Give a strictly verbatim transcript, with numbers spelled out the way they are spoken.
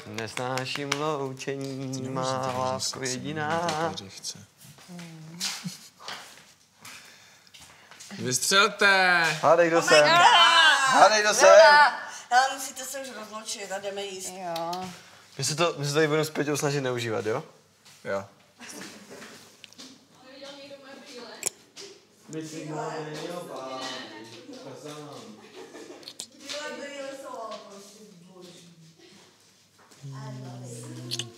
Nesnáším loučení, má lásko jediná. Vystřelte! Hádej, kdo jsem. Hádej, kdo jsem. Ale musíte se už rozloučit a jdeme jíst. Jo. My se to, my se tady budeme s Peťou snažit neužívat, jo? Jo. Neviděl někdo moje brýle? Brýle, brýle jsou ale prostě boží. I love it.